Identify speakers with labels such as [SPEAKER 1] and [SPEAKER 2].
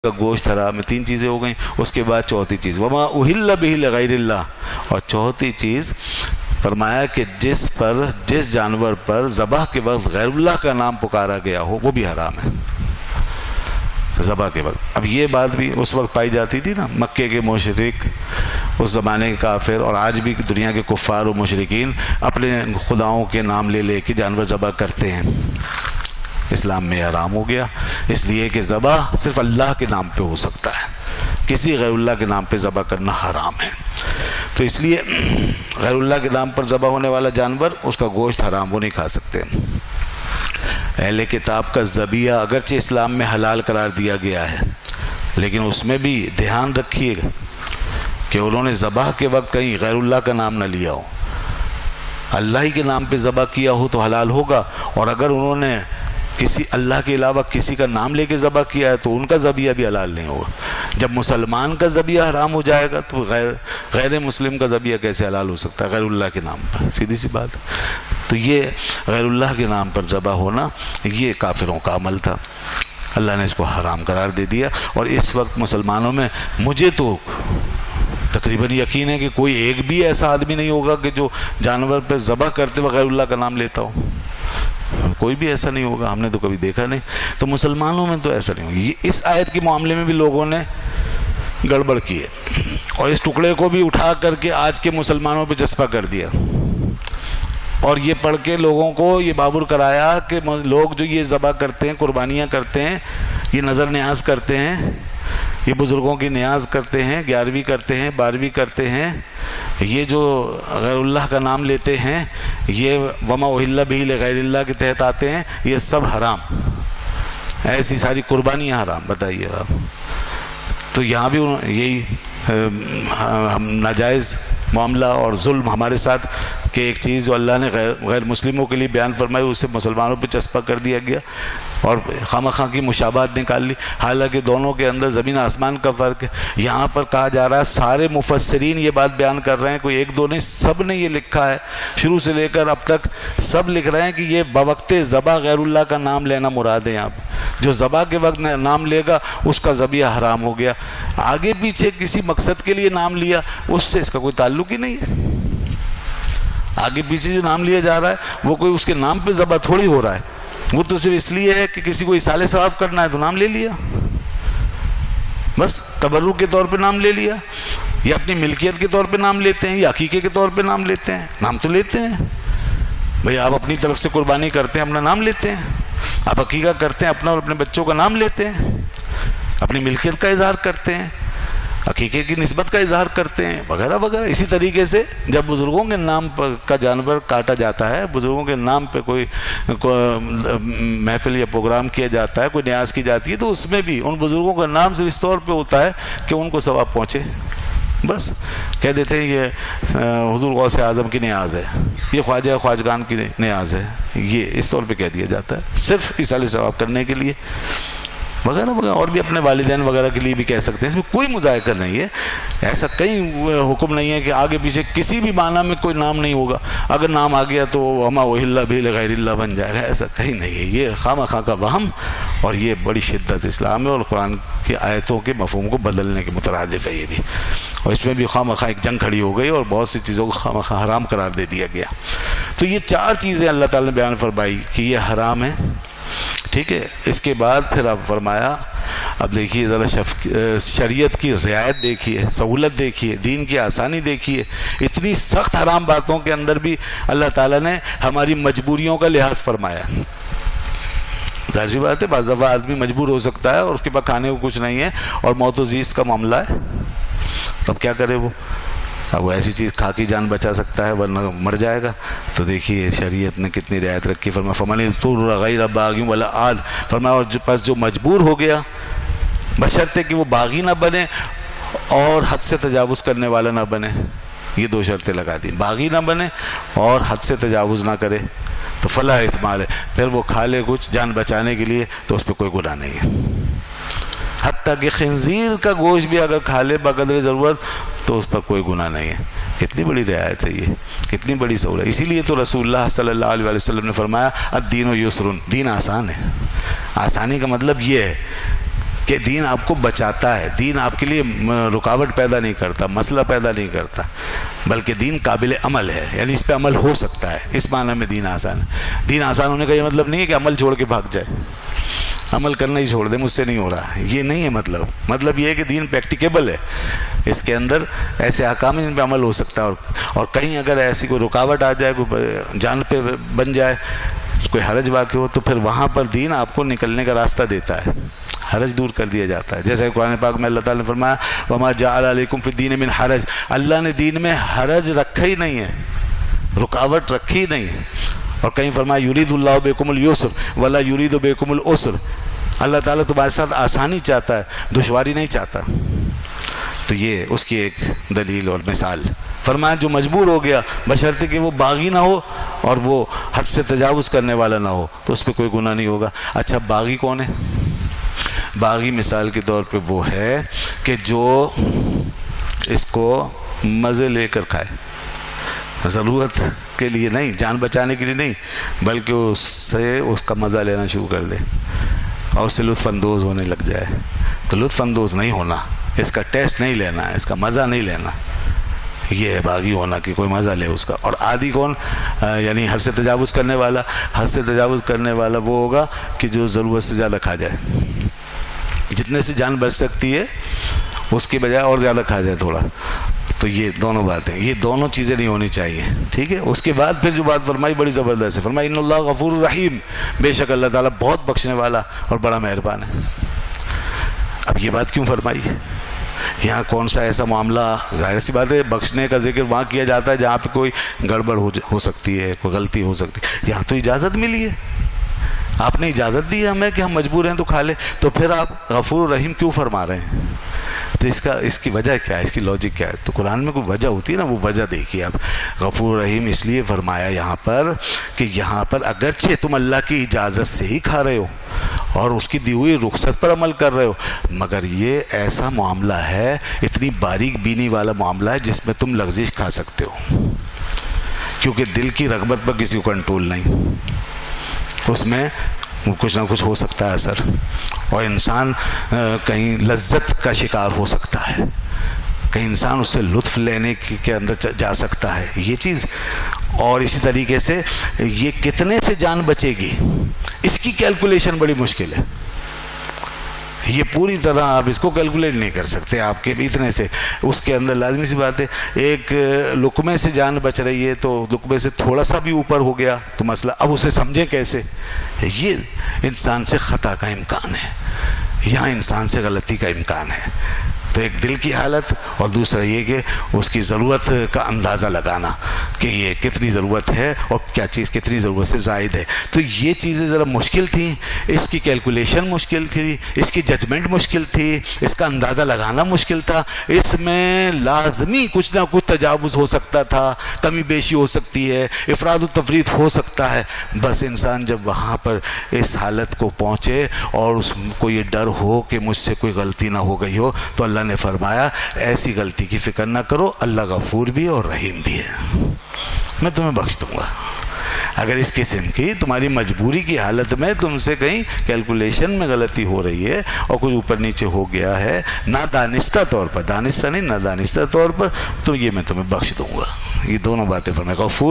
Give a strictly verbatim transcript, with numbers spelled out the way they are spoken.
[SPEAKER 1] کا گوشت حرام ہے. تین چیزیں ہو گئیں. اس کے بعد چوتھی چیز وما اہل بہ لغیر اللہ، اور چوتھی چیز فرمایا کہ جس پر جس جانور پر ذبح کے وقت غیر اللہ کا نام پکارا گیا ہو وہ بھی حرام ہے ذبح کے وقت. اب یہ بات بھی اس وقت پائی جاتی تھی نا، مکے کے مشرک، اس زمانے کے کافر، اور آج بھی دنیا کے کفار و مشرکین اپنے خداؤں کے نام لے لے کے جانور ذبح کرتے ہیں. اسلام میں حرام ہو گیا، اس لیے کہ ذبح صرف اللہ کے نام پہ ہو سکتا ہے، کسی غیر اللہ کے نام پہ ذبح کرنا حرام ہے. تو اس لیے غیر اللہ کے نام پر ذبح ہونے والا جانور، اس کا گوشت حرام، وہ نہیں کھا سکتے. اہل کتاب کا ذبیحہ اگرچہ اسلام میں حلال قرار دیا گیا ہے، لیکن اس میں بھی دھیان رکھیے گا کہ انہوں نے ذبح کے وقت کہیں غیر اللہ کا نام نہ لیا ہو. اللہ ہی کے نام پہ ذبح کیا ہو تو حلال ہوگا، اور اگر انہوں نے کسی اللہ کے علاوہ کسی کا نام لے کے ذبح کیا ہے تو ان کا ذبیحہ بھی حلال نہیں ہوگا. جب مسلمان کا ذبیحہ حرام ہو جائے گا تو غیر غیر مسلم کا ذبیحہ کیسے حلال ہو سکتا ہے غیر اللہ کے نام پر؟ سیدھی سی بات. تو یہ غیر اللہ کے نام پر ذبح ہونا یہ کافروں کا عمل تھا، اللہ نے اس کو حرام قرار دے دیا. اور اس وقت مسلمانوں میں مجھے تو تقریباً یقین ہے کہ کوئی ایک بھی ایسا آدمی نہیں ہوگا کہ جو جانور پہ ذبح کرتے وقت غیر اللہ کا نام لیتا ہو. کوئی بھی ایسا نہیں ہوگا، ہم نے تو کبھی دیکھا نہیں. تو مسلمانوں میں تو ایسا نہیں ہوگا. یہ اس آیت کے معاملے میں بھی لوگوں نے گڑبڑ کی ہے، اور اس ٹکڑے کو بھی اٹھا کر کے آج کے مسلمانوں پہ چسپا کر دیا، اور یہ پڑھ کے لوگوں کو یہ بابر کرایا کہ لوگ جو یہ ذبح کرتے ہیں، قربانیاں کرتے ہیں، یہ نظر نیاز کرتے ہیں، یہ بزرگوں کی نیاز کرتے ہیں، گیارہویں کرتے ہیں، بارہویں کرتے ہیں، یہ جو غیر اللہ کا نام لیتے ہیں، یہ وما اہل بہ لغیر اللہ کے تحت آتے ہیں، یہ سب حرام. ایسی ساری قربانیاں حرام. بتائیے آپ. تو یہاں بھی یہی ناجائز معاملہ اور ظلم ہمارے ساتھ کہ ایک چیز جو اللہ نے غیر غیر مسلموں کے لیے بیان فرمائی اسے مسلمانوں پہ چسپا کر دیا گیا اور خواہ مخواہ کی مشابہت نکال لی، حالانکہ دونوں کے اندر زمین آسمان کا فرق ہے. یہاں پر کہا جا رہا ہے، سارے مفسرین یہ بات بیان کر رہے ہیں، کوئی ایک دو نہیں، سب نے یہ لکھا ہے، شروع سے لے کر اب تک سب لکھ رہے ہیں کہ یہ بوقت ذبح غیر اللہ کا نام لینا مراد ہے. یہاں پہ جو ذبح کے وقت نام لے گا اس کا ذبیحہ حرام ہو گیا. آگے پیچھے کسی مقصد کے لیے نام لیا اس سے اس کا کوئی تعلق ہی نہیں ہے. آگے پیچھے جو نام لیا جا رہا ہے وہ کوئی اس کے نام پہ ذبح تھوڑی ہو رہا ہے، وہ تو صرف اس لیے ہے کہ کسی کو ایصال ثواب کرنا ہے تو نام لے لیا، بس تبرک کے طور پہ نام لے لیا، یا اپنی ملکیت کے طور پہ نام لیتے ہیں، یا عقیقے کے طور پہ نام لیتے ہیں. نام تو لیتے ہیں بھئی، آپ اپنی طرف سے قربانی کرتے ہیں، اپنا نام لیتے ہیں. آپ عقیقہ کرتے ہیں اپنا اور اپنے بچوں کا نام لیتے ہیں، اپنی ملکیت کا اظہار کرتے ہیں، عقیقے کی نسبت کا اظہار کرتے ہیں، وغیرہ وغیرہ. اسی طریقے سے جب بزرگوں کے نام پر کا جانور کاٹا جاتا ہے، بزرگوں کے نام پہ کوئی محفل یا پروگرام کیا جاتا ہے، کوئی نیاز کی جاتی ہے، تو اس میں بھی ان بزرگوں کا نام صرف اس طور پہ ہوتا ہے کہ ان کو ثواب پہنچے. بس کہہ دیتے ہیں یہ حضور غوث اعظم کی نیاز ہے، یہ خواجہ خواجگان کی نیاز ہے، یہ اس طور پہ کہہ دیا جاتا ہے صرف ایصال ثواب کرنے کے لیے، وغیرہ وغیرہ. اور بھی اپنے والدین وغیرہ کے لیے بھی کہہ سکتے ہیں، اس میں کوئی مذائقہ نہیں ہے. ایسا کہیں حکم نہیں ہے کہ آگے پیچھے کسی بھی معنی میں کوئی نام نہیں ہوگا، اگر نام آ گیا تو وما اہل بہ لغیر اللہ بن جائے گا. ایسا کہیں نہیں ہے. یہ خواہ مخواہ کا وہم، اور یہ بڑی شدت اسلام ہے، اور قرآن کی آیتوں کے مفہوم کو بدلنے کے مترادف ہے یہ بھی. اور اس میں بھی خواہ مخواہ ایک جنگ کھڑی ہو گئی اور بہت سی چیزوں کو خواہ مخواہ حرام قرار دے دیا گیا. تو یہ چار چیزیں اللہ تعالیٰ نے بیان فرمائی کہ یہ حرام ہے. ٹھیک ہے. اس کے بعد پھر آپ فرمایا، اب دیکھیے ذرا شریعت کی رعایت دیکھیے، سہولت دیکھیے، دین کی آسانی دیکھیے. اتنی سخت حرام باتوں کے اندر بھی اللہ تعالیٰ نے ہماری مجبوریوں کا لحاظ فرمایا. ظاہر سی بات ہے بعض دفعہ آدمی مجبور ہو سکتا ہے اور اس کے پاس کھانے کو کچھ نہیں ہے اور موت و زیست کا معاملہ ہے، تب کیا کرے وہ؟ اب وہ ایسی چیز کھا کی جان بچا سکتا ہے ورنہ مر جائے گا. تو دیکھیے شریعت نے کتنی رعایت رکھی. فرمایا فمن اضطر غیر باغ ولا عاد، فرمایا اور پس جو مجبور ہو گیا بشرطے کہ وہ باغی نہ بنے اور حد سے تجاوز کرنے والا نہ بنے. یہ دو شرطیں لگا دی، باغی نہ بنے اور حد سے تجاوز نہ کرے، تو فلا اثم علیہ. پھر وہ کھا لے کچھ جان بچانے کے لیے تو اس پہ کوئی گناہ نہیں ہے. حتیٰ کہ خنزیر کا گوشت بھی اگر کھا لے بقدر ضرورت تو اس پر کوئی گناہ نہیں ہے. کتنی بڑی رعایت ہے یہ، کتنی بڑی سہولت. اسی لیے تو رسول اللہ صلی اللہ علیہ وسلم نے فرمایا الدین یسر، دین آسان ہے. آسانی کا مطلب یہ ہے کہ دین آپ کو بچاتا ہے، دین آپ کے لیے رکاوٹ پیدا نہیں کرتا، مسئلہ پیدا نہیں کرتا، بلکہ دین قابل عمل ہے، یعنی اس پہ عمل ہو سکتا ہے، اس معنی میں دین آسان ہے۔ دین آسان ہونے کا یہ مطلب نہیں ہے کہ عمل چھوڑ کے بھاگ جائے، عمل کرنا ہی چھوڑ دے مجھ سے نہیں ہو رہا، یہ نہیں ہے مطلب مطلب یہ ہے کہ دین پریکٹیکیبل ہے، اس کے اندر ایسے احکام ہیں جن پہ عمل ہو سکتا ہے، اور اور کہیں اگر ایسی کوئی رکاوٹ آ جائے، کوئی جان پہ بن جائے، کوئی حرج واقع ہو، تو پھر وہاں پر دین آپ کو نکلنے کا راستہ دیتا ہے، حرج دور کر دیا جاتا ہے۔ جیسے قرآن پاک میں اللہ تعالیٰ نے فرمایا وَمَا جَعَلَ عَلَيْكُمْ فِي الدِّينِ مِنْ حَرَج، اللہ نے دین میں حرج رکھا ہی نہیں ہے، رکاوٹ رکھی ہی نہیں ہے۔ اور کہیں فرمایا یرید اللہ بکم اليسر ولا یرید بکم العسر، اللہ تعالیٰ تمہارے ساتھ آسانی چاہتا ہے، دشواری نہیں چاہتا۔ تو یہ اس کی ایک دلیل اور مثال۔ فرمایا جو مجبور ہو گیا بشرطے کہ وہ باغی نہ ہو اور وہ حد سے تجاوز کرنے والا نہ ہو تو اس پہ کوئی گناہ نہیں ہوگا۔ اچھا باغی کون ہے؟ باغی مثال کے طور پہ وہ ہے کہ جو اس کو مزے لے کر کھائے، ضرورت کے لیے نہیں، جان بچانے کے لیے نہیں، بلکہ اس سے اس کا مزہ لینا شروع کر دے اور اس سے لطف اندوز ہونے لگ جائے۔ تو لطف اندوز نہیں ہونا، اس کا ٹیسٹ نہیں لینا، اس کا مزہ نہیں لینا، یہ ہے باغی ہونا کہ کوئی مزہ لے اس کا۔ اور عادی کون؟ یعنی حد سے تجاوز کرنے والا۔ حد سے تجاوز کرنے والا وہ ہوگا کہ جو ضرورت سے زیادہ کھا جائے، جتنے سے جان بچ سکتی ہے اس کی بجائے اور زیادہ کھا جائے تھوڑا۔ تو یہ دونوں باتیں، یہ دونوں چیزیں نہیں ہونی چاہیے، ٹھیک ہے۔ اس کے بعد پھر جو بات فرمائی بڑی زبردست ہے، فرمائی ان اللہ غفور الرحیم، بے شک اللہ تعالیٰ بہت بخشنے والا اور بڑا مہربان ہے۔ اب یہ بات کیوں فرمائی؟ یہاں کون سا ایسا معاملہ، ظاہر سی بات ہے بخشنے کا ذکر وہاں کیا جاتا ہے جہاں پہ کوئی گڑبڑ ہو ہو سکتی ہے، کوئی غلطی ہو سکتی ہے، یہاں تو اجازت ملی ہے، آپ نے اجازت دی ہے ہمیں کہ ہم مجبور ہیں تو کھا لیں، تو پھر آپ غفور الرحیم کیوں فرما رہے ہیں؟ تو اس کا اس کی وجہ کیا ہے، اس کی لاجک کیا ہے؟ تو قرآن میں کوئی وجہ ہوتی ہے نا، وہ وجہ دیکھیے آپ۔ غفور الرحیم اس لیے فرمایا یہاں پر کہ یہاں پر اگرچہ تم اللہ کی اجازت سے ہی کھا رہے ہو اور اس کی دی ہوئی رخصت پر عمل کر رہے ہو، مگر یہ ایسا معاملہ ہے، اتنی باریک بینی والا معاملہ ہے جس میں تم لغزش کھا سکتے ہو، کیونکہ دل کی رغبت پر کسی کو کنٹرول نہیں، اس میں کچھ نہ کچھ ہو سکتا ہے اثر، اور انسان کہیں لذت کا شکار ہو سکتا ہے، کہیں انسان اس سے لطف لینے کے اندر جا سکتا ہے یہ چیز۔ اور اسی طریقے سے یہ کتنے سے جان بچے گی اس کی کیلکولیشن بڑی مشکل ہے، یہ پوری طرح آپ اس کو کیلکولیٹ نہیں کر سکتے، آپ کے اتنے سے اس کے اندر لازمی سی بات ہے ایک لقمے سے جان بچ رہی ہے تو لقمے سے تھوڑا سا بھی اوپر ہو گیا تو مسئلہ، اب اسے سمجھیں کیسے؟ یہ انسان سے خطا کا امکان ہے، یہاں انسان سے غلطی کا امکان ہے۔ تو ایک دل کی حالت اور دوسرا یہ کہ اس کی ضرورت کا اندازہ لگانا کہ یہ کتنی ضرورت ہے اور کیا چیز کتنی ضرورت سے زائد ہے۔ تو یہ چیزیں ذرا مشکل تھیں، اس کی کیلکولیشن مشکل تھی، اس کی ججمنٹ مشکل تھی، اس کا اندازہ لگانا مشکل تھا، اس میں لازمی کچھ نہ کچھ تجاوز ہو سکتا تھا، کمی بیشی ہو سکتی ہے، افراد و تفرید ہو سکتا ہے۔ بس انسان جب وہاں پر اس حالت کو پہنچے اور اس کو یہ ڈر ہو کہ مجھ سے کوئی غلطی نہ ہو گئی ہو، تو اللہ نے فرمایا ایسی غلطی کی فکر نہ کرو، اللہ غفور بھی اور رحیم بھی ہے، میں تمہیں بخش دوں گا۔ اگر اس قسم کی تمہاری مجبوری کی حالت میں تم سے کہیں کیلکولیشن میں غلطی ہو رہی ہے اور کچھ اوپر نیچے ہو گیا ہے نادانستہ طور پر، دانستہ نہیں نادانستہ طور پر، تو یہ میں تمہیں بخش دوں گا۔ یہ دونوں باتیں فرمائے، غفور